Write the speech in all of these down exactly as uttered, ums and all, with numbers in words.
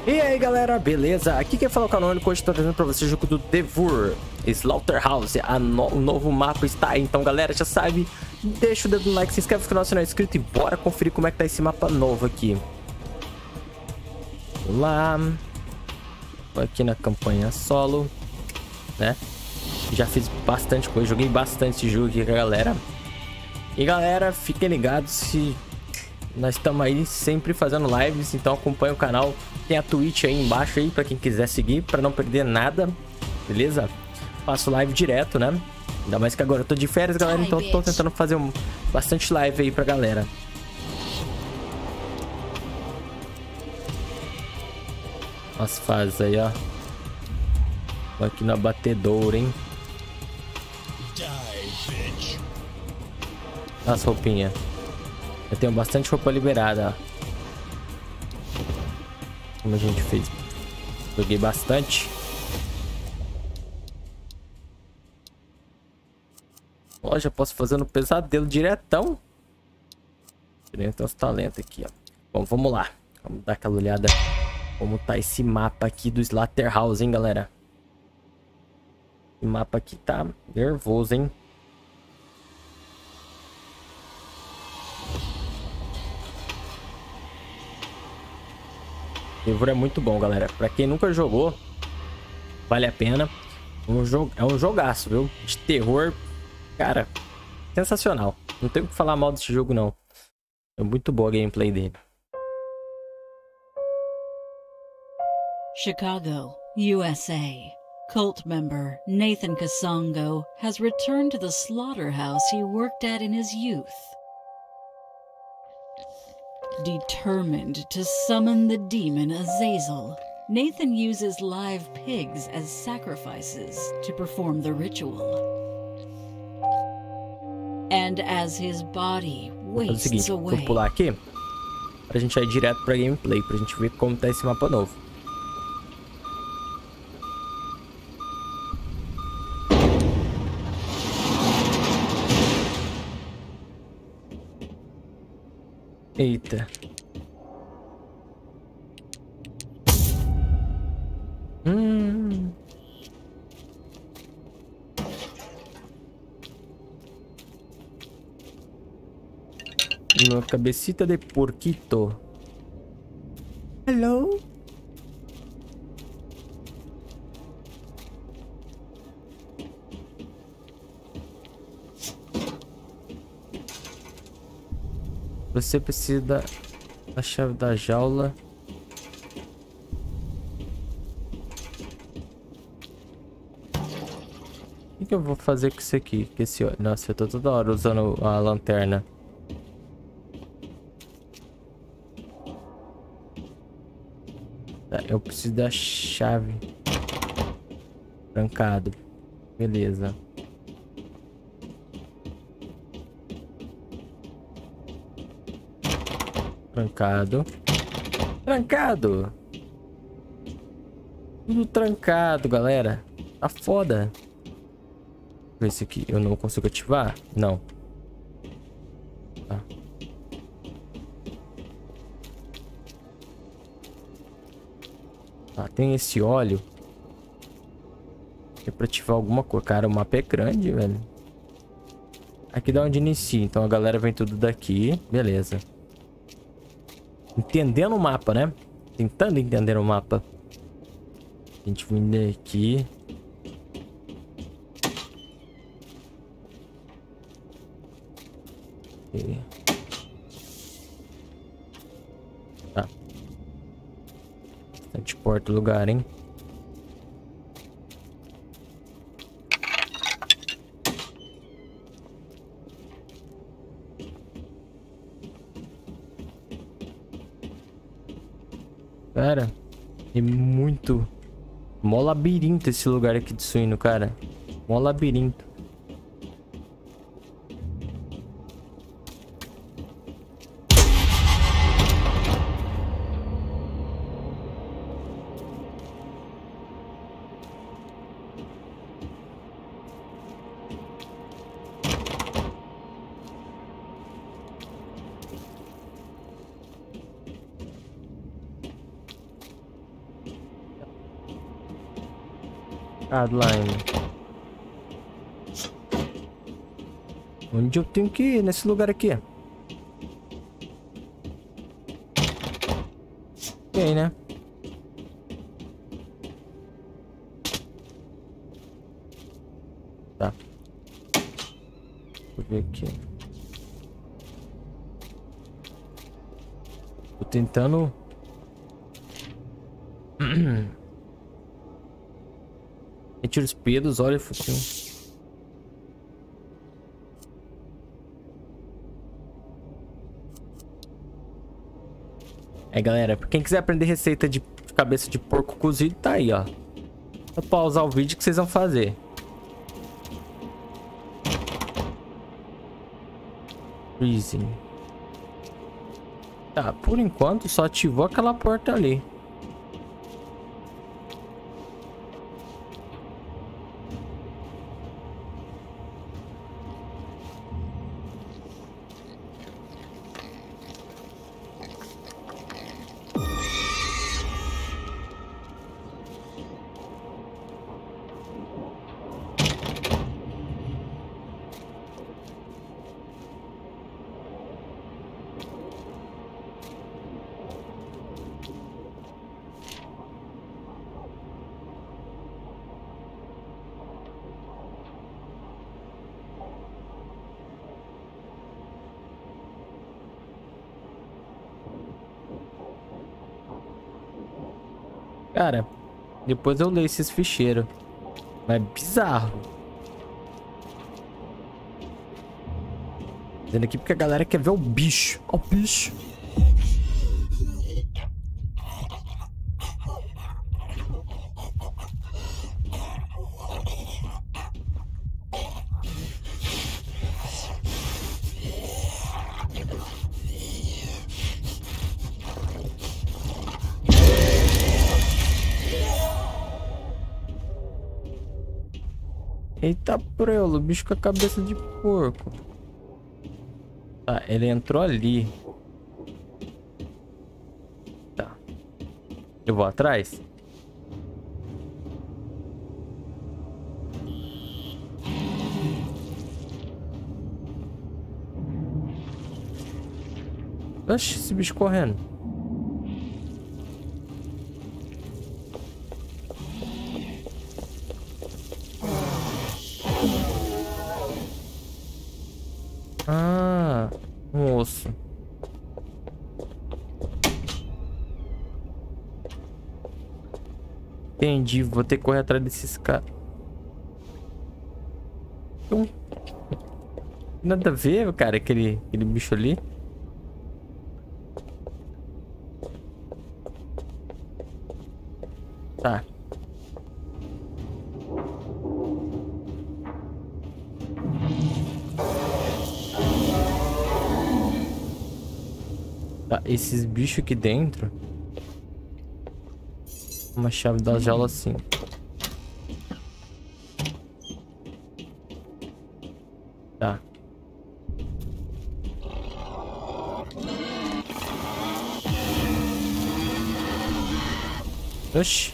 E aí galera, beleza? Aqui quem fala é o Canônico, hoje estou trazendo pra vocês o jogo do Devur Slaughterhouse. A no... O novo mapa está aí, então galera, já sabe, deixa o dedo no like, se inscreve no canal se não é inscrito e bora conferir como é que tá esse mapa novo aqui. Vamos lá. Tô aqui na campanha solo, né? Já fiz bastante coisa, joguei bastante esse jogo aqui com a galera. E galera, fiquem ligados se... Nós estamos aí sempre fazendo lives, então acompanha o canal. Tem a Twitch aí embaixo aí para quem quiser seguir, para não perder nada, beleza? Faço live direto, né? Ainda mais que agora eu tô de férias, galera, então eu tô tentando fazer um, bastante live aí pra galera. As fases aí, ó. Tô aqui na batedoura, hein? As roupinhas. Eu tenho bastante roupa liberada, ó. Como a gente fez. Joguei bastante. Ó, já posso fazer no pesadelo diretão. Tirei até os talentos aqui, ó. Bom, vamos lá. Vamos dar aquela olhada como tá esse mapa aqui do Slaughterhouse, hein, galera. Esse mapa aqui tá nervoso, hein. O livro é muito bom, galera. Pra quem nunca jogou, vale a pena. Um jogo, é um jogaço, viu? De terror, cara, sensacional. Não tenho o que falar mal desse jogo, não. É muito boa a gameplay dele. Chicago, U S A. Cult member Nathan Kasongo has returned to the slaughterhouse he worked at in his youth. Determined to summon the demon Azazel, Nathan uses live pigs as sacrifices to perform the ritual. And as his body Vou fazer o wastes seguinte, away. vou pular aqui pra gente ir direto pra gameplay, pra gente ver como tá esse mapa novo. Eita. Hum. Uma cabecita de porquito. Hello? Você precisa da, da chave da jaula. O que, que eu vou fazer com isso aqui? Com esse... Nossa, eu tô toda hora usando a lanterna. Tá, eu preciso da chave. Trancado. Beleza. Trancado. Trancado. Tudo trancado, galera. Tá foda. Esse aqui eu não consigo ativar? Não. Tá. Tá, tem esse óleo. É pra ativar alguma coisa. Cara, o mapa é grande, velho. Aqui dá onde inicia. Então a galera vem tudo daqui. Beleza. Entendendo o mapa, né? Tentando entender o mapa. A gente vem aqui. E... Tá. Bastante porta o lugar, hein? Cara, é muito... Mó labirinto esse lugar aqui de suíno, cara. Mó labirinto. Hardline. Onde eu tenho que ir? Nesse lugar aqui. Ok, né? Tá. Deixa eu ver aqui. Tô tentando... Retira os pedos, olha o focinho. É, galera, pra quem quiser aprender receita de cabeça de porco cozido, tá aí, ó. Só pausar o vídeo que vocês vão fazer. Freezing. Tá, por enquanto só ativou aquela porta ali. Cara, depois eu leio esses ficheiros. Mas é bizarro. Dizendo aqui porque a galera quer ver o bicho. Ó, o bicho. Eita prelo, bicho com a cabeça de porco. Tá, ele entrou ali. Tá. Eu vou atrás? Oxi, esse bicho correndo. Ah, um osso. Entendi, vou ter que correr atrás desses caras. Hum. Nada a ver, cara, aquele, aquele bicho ali. Tá. Tá, esses bichos aqui dentro. Uma chave da jaula assim. Tá. Oxi.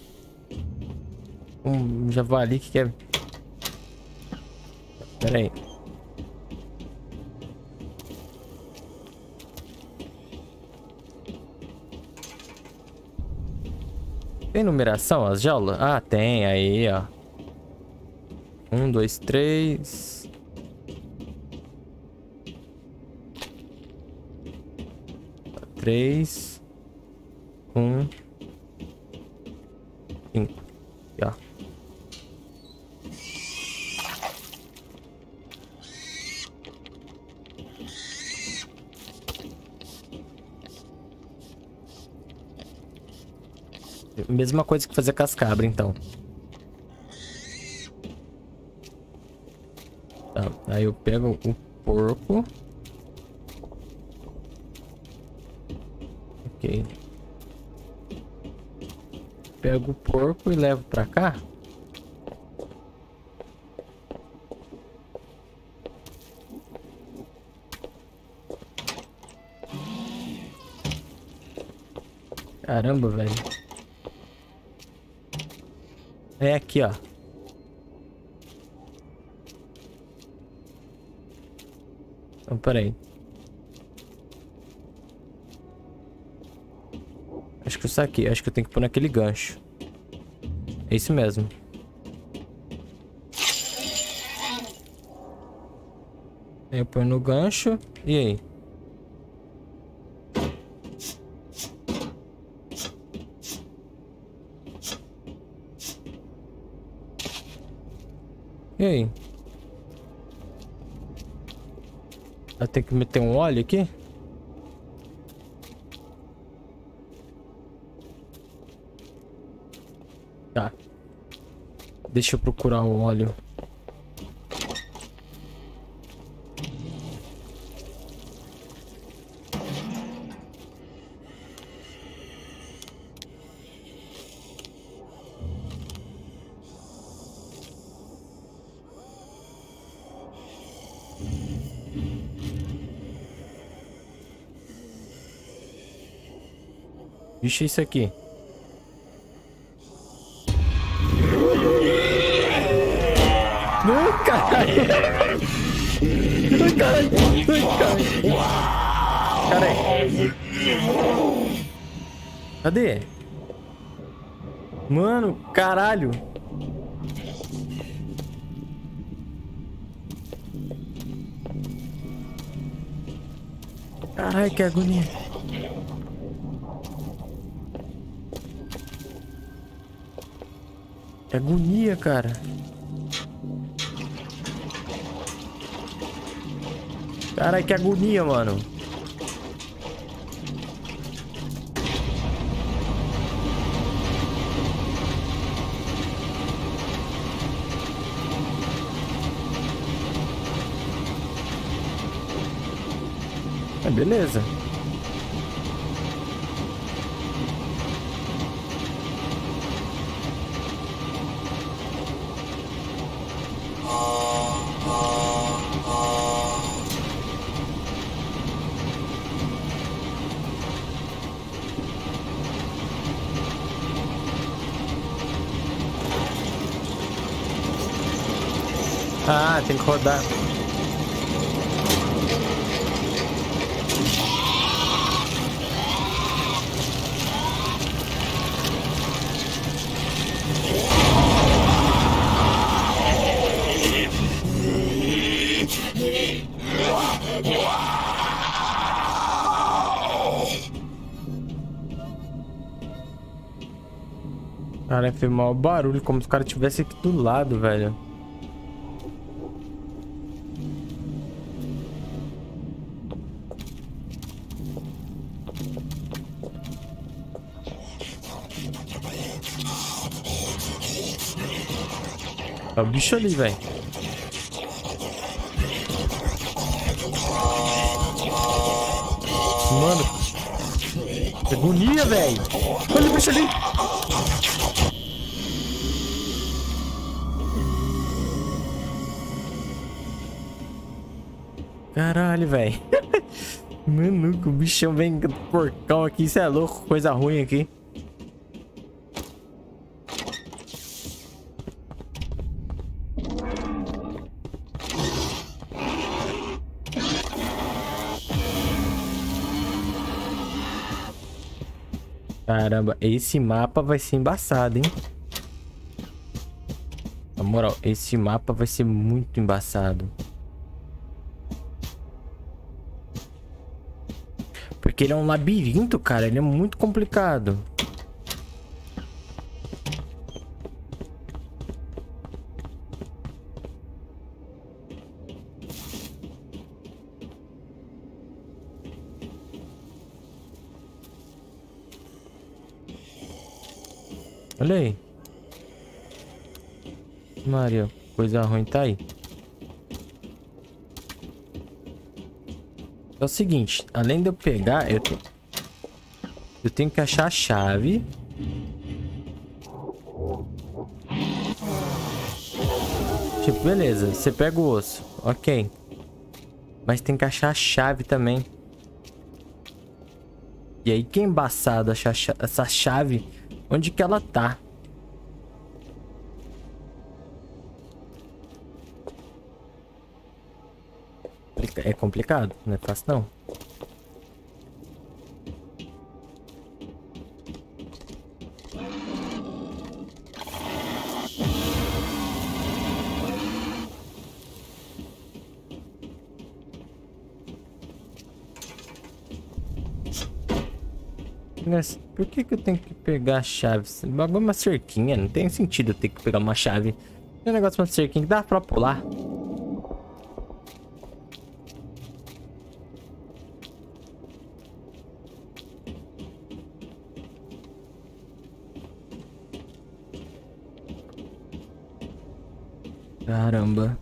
Um javali que quer... Pera aí. Tem numeração as jaulas? Ah, tem. Aí, ó. Um, dois, três. Três. Um. Cinco. Aqui, ó. Mesma coisa que fazer com as cabras, então. Tá, aí eu pego o porco. Ok. Pego o porco e levo pra cá. Caramba, velho. É aqui, ó. Então, peraí. Acho que eu saquei. Acho que eu tenho que pôr naquele gancho. É isso mesmo. Aí eu ponho no gancho. E aí? E aí? Eu tenho que meter um óleo aqui? Tá. Deixa eu procurar o óleo. Vixe, é isso aqui. Ai, caralho. Ai, caralho. Ai, caralho. Caralho. Cadê? Mano, caralho. Caralho, que agonia. Que agonia, cara. Caralho, que agonia, mano. É, beleza. Ah, tem que rodar. Cara, fez mal barulho, como se o cara estivesse aqui do lado, velho. É o bicho ali, velho. Mano. Que agonia, velho. Olha o bicho ali. Caralho, velho. Mano, o bichão vem porcão aqui. Isso é louco. Coisa ruim aqui. Caramba, esse mapa vai ser embaçado, hein? Na moral, esse mapa vai ser muito embaçado. Porque ele é um labirinto, cara. Ele é muito complicado. Olha aí. Maria, coisa ruim tá aí. É o seguinte, além de eu pegar, eu tenho, eu tenho que achar a chave. Tipo, beleza, você pega o osso, ok. Mas tem que achar a chave também. E aí que é embaçado achar essa chave. Onde que ela tá? complica é complicado, não é fácil não. Mas por que que eu tenho que pegar a chave? Esse bagulho é uma cerquinha, não tem sentido eu ter que pegar uma chave. Tem um negócio de uma cerquinha que dá pra pular. Caramba.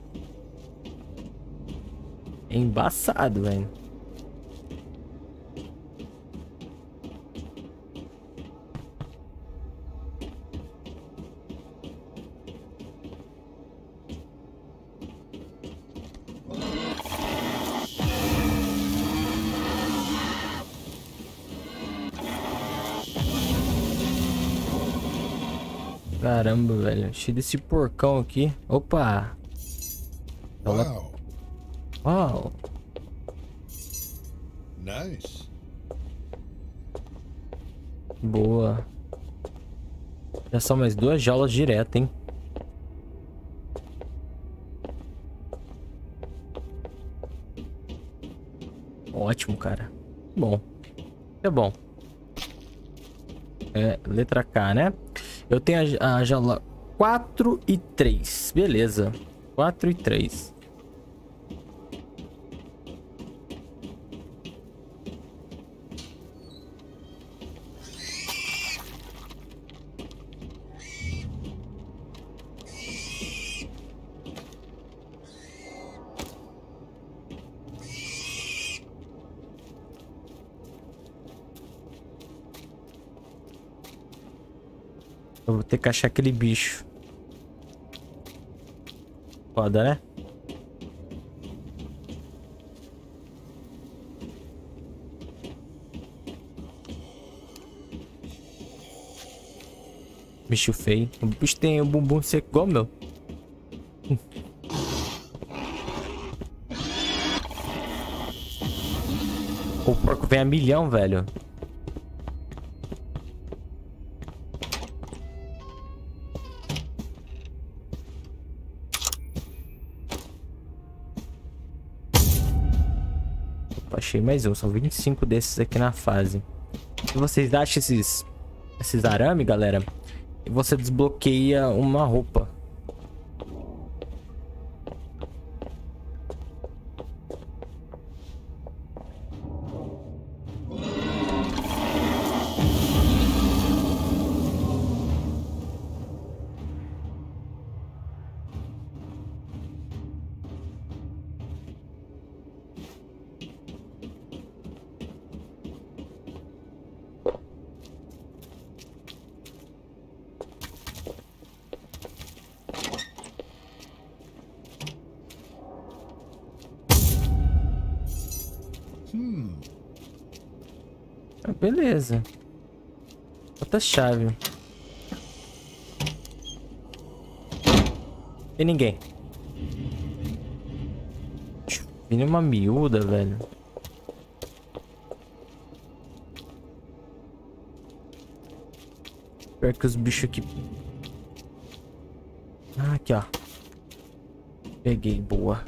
É embaçado, velho. Caramba, velho. Cheio desse porcão aqui. Opa! Wow. Uau! Nice. Boa. Já são mais duas jaulas direto, hein? Ótimo, cara. Bom. É bom. É, letra K, né? Eu tenho a, a jaula quatro e três. Beleza. quatro e três. Eu vou ter que achar aquele bicho. Foda, né? Bicho feio. O bicho tem o bumbum seco igual o meu. O porco vem a milhão, velho. Achei mais um, são vinte e cinco desses aqui na fase. Se vocês acham esses esses arame, galera, você desbloqueia uma roupa. Hmm. Ah, beleza. Outra chave. Tem ninguém. Tem uma miúda, velho. Pior que os bichos aqui. Ah, aqui, ó. Peguei, boa.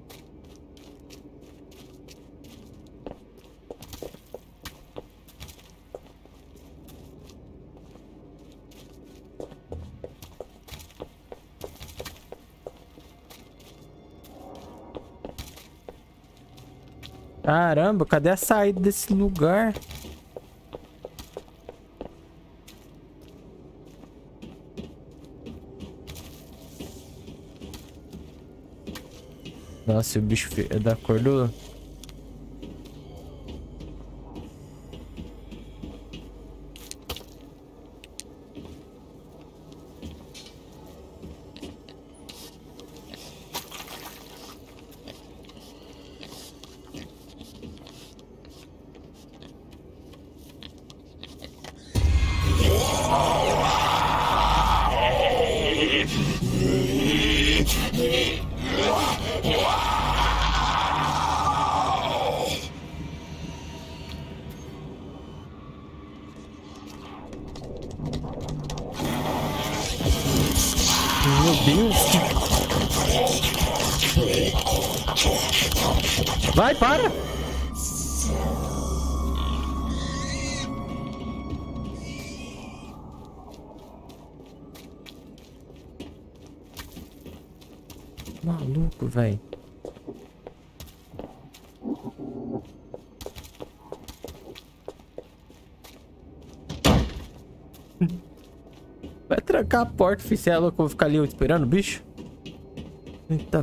Caramba, cadê a saída desse lugar? Nossa, o bicho é da cor do... Meu Deus. Vai, para. Maluco, velho. Vai trancar a porta, filho. Você é louco? Eu vou ficar ali esperando o bicho? Eita.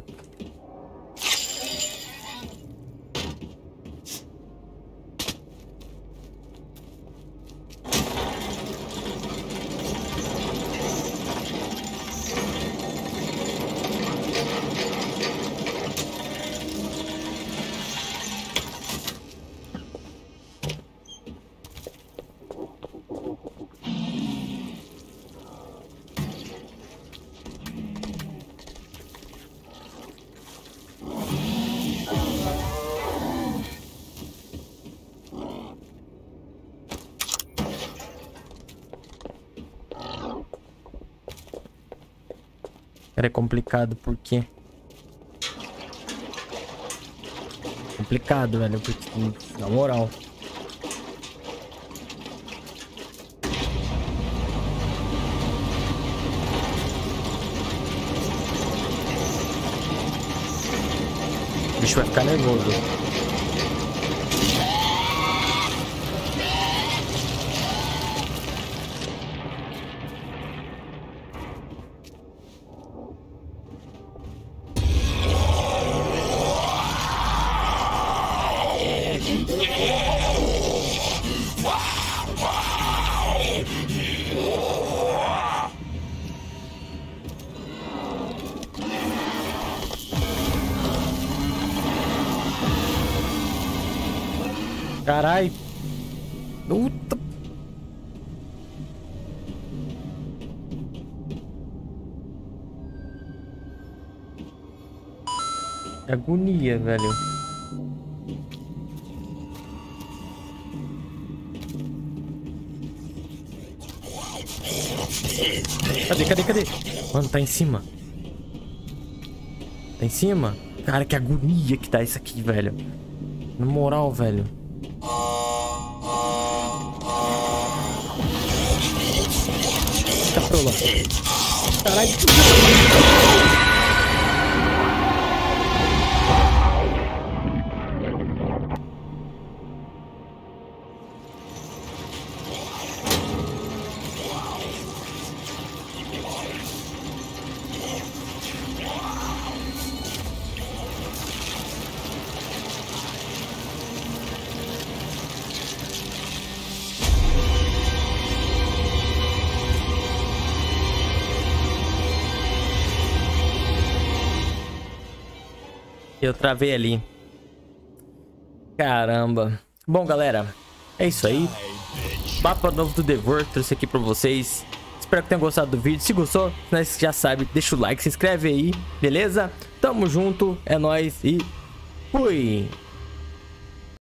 Cara, é complicado porque... Complicado, velho, porque... Na moral. O bicho vai ficar nervoso. Carai. Puta. Que agonia, velho. Cadê, cadê, cadê? Mano, tá em cima. Tá em cima? Cara, que agonia que tá isso aqui, velho. Na moral, velho. Tá pra lá. Caralho. Eu travei ali. Caramba. Bom, galera, é isso aí. Mapa novo do Devor, trouxe aqui pra vocês. Espero que tenham gostado do vídeo. Se gostou, você já sabe, deixa o like, se inscreve aí, beleza? Tamo junto, é nóis e fui!